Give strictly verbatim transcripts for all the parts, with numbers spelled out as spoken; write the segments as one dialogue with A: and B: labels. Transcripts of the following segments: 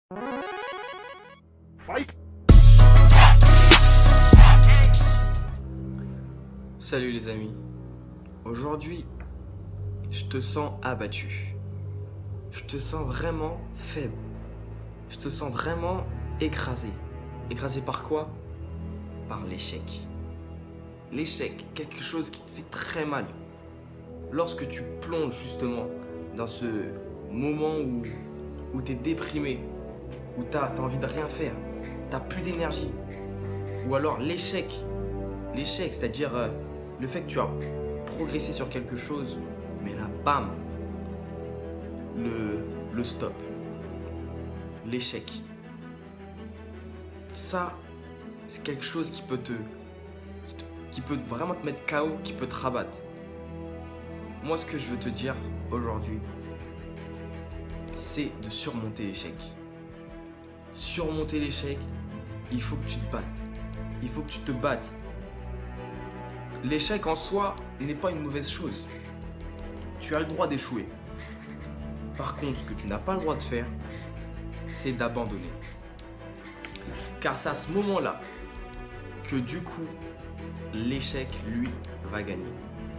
A: Salut les amis, aujourd'hui je te sens abattu, je te sens vraiment faible, je te sens vraiment écrasé. Écrasé par quoi? Par l'échec. L'échec, quelque chose qui te fait très mal. Lorsque tu plonges justement dans ce moment où, où tu es déprimé, où tu as envie de rien faire, tu n'as plus d'énergie. Ou alors l'échec, l'échec, c'est-à-dire euh, le fait que tu as progressé sur quelque chose, mais là, bam, le, le stop, l'échec. Ça, c'est quelque chose qui peut te, qui peut vraiment te mettre K O, qui peut te rabattre. Moi, ce que je veux te dire aujourd'hui, c'est de surmonter l'échec. Surmonter l'échec, il faut que tu te battes. Il faut que tu te battes. L'échec en soi n'est pas une mauvaise chose. Tu as le droit d'échouer. Par contre, ce que tu n'as pas le droit de faire, c'est d'abandonner. Car c'est à ce moment-là que du coup, l'échec, lui, va gagner.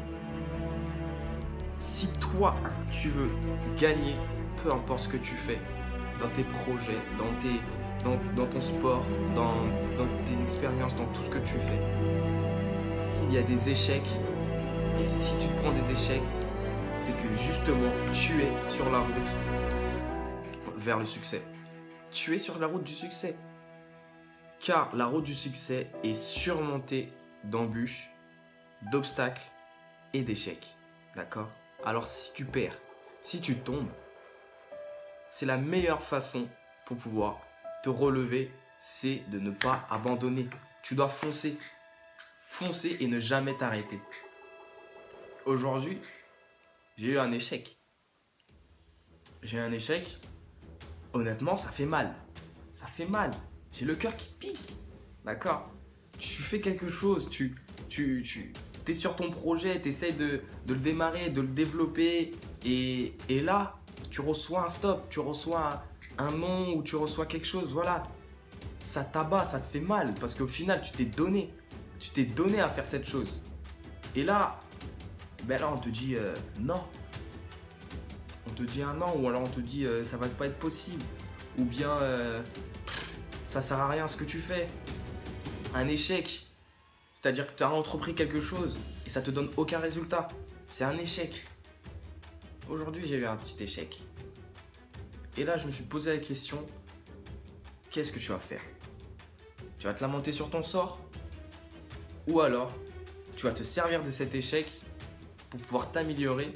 A: Si toi, tu veux gagner, peu importe ce que tu fais, dans tes projets, dans, tes, dans, dans ton sport, dans, dans tes expériences, dans tout ce que tu fais, s'il y a des échecs, et si tu te prends des échecs, c'est que justement, tu es sur la route vers le succès. Tu es sur la route du succès. Car la route du succès est surmontée d'embûches, d'obstacles et d'échecs. D'accord? Alors si tu perds, si tu tombes, c'est la meilleure façon pour pouvoir te relever, c'est de ne pas abandonner. Tu dois foncer. Foncer et ne jamais t'arrêter. Aujourd'hui, j'ai eu un échec. J'ai eu un échec. Honnêtement, ça fait mal. Ça fait mal. J'ai le cœur qui pique. D'accord? Tu fais quelque chose, tu, tu, tu es sur ton projet, tu essaies de, de le démarrer, de le développer. Et, et là, tu reçois un stop, tu reçois un, un non ou tu reçois quelque chose. Voilà. Ça t'abat, ça te fait mal parce qu'au final, tu t'es donné. Tu t'es donné à faire cette chose. Et là, ben là on te dit euh, non. On te dit un non ou alors on te dit euh, ça va pas être possible. Ou bien euh, ça sert à rien ce que tu fais. Un échec. C'est-à-dire que tu as entrepris quelque chose et ça te donne aucun résultat. C'est un échec. Aujourd'hui j'ai eu un petit échec. Et là je me suis posé la question, qu'est-ce que tu vas faire? Tu vas te lamenter sur ton sort? Ou alors, tu vas te servir de cet échec pour pouvoir t'améliorer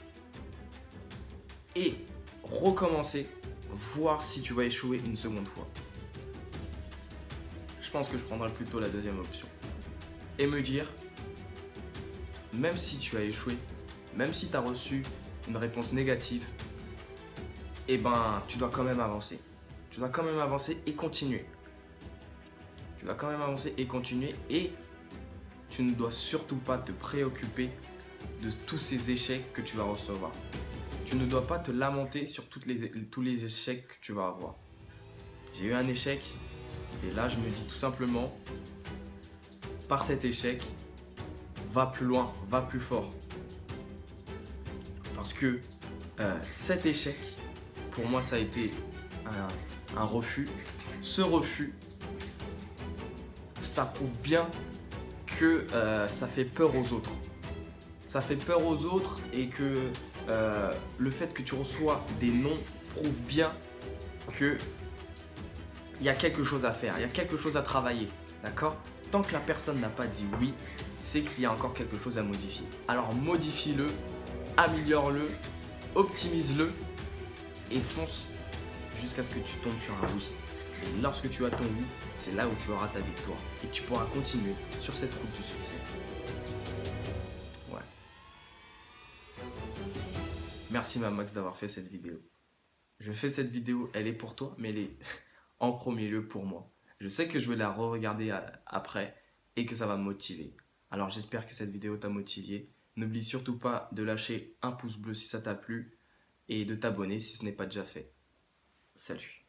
A: et recommencer, voir si tu vas échouer une seconde fois. Je pense que je prendrai plutôt la deuxième option. Et me dire, même si tu as échoué, même si tu as reçu une réponse négative, eh ben, tu dois quand même avancer. Tu dois quand même avancer et continuer. Tu dois quand même avancer et continuer et tu ne dois surtout pas te préoccuper de tous ces échecs que tu vas recevoir. Tu ne dois pas te lamenter sur toutes les, tous les échecs que tu vas avoir. J'ai eu un échec et là je me dis tout simplement, par cet échec, va plus loin, va plus fort. Parce que euh, cet échec, pour moi ça a été un, un refus. Ce refus, ça prouve bien que euh, ça fait peur aux autres. Ça fait peur aux autres et que euh, le fait que tu reçois des noms prouve bien que il y a quelque chose à faire, il y a quelque chose à travailler, d'accord? Tant que la personne n'a pas dit oui, c'est qu'il y a encore quelque chose à modifier. Alors modifie-le, améliore-le, optimise-le et fonce jusqu'à ce que tu tombes sur un oui. Et lorsque tu as ton oui, c'est là où tu auras ta victoire et tu pourras continuer sur cette route du succès. Ouais. Merci ma Max d'avoir fait cette vidéo. Je fais cette vidéo, elle est pour toi, mais elle est en premier lieu pour moi. Je sais que je vais la re-regarder après et que ça va me motiver. Alors j'espère que cette vidéo t'a motivé. N'oublie surtout pas de lâcher un pouce bleu si ça t'a plu et de t'abonner si ce n'est pas déjà fait. Salut.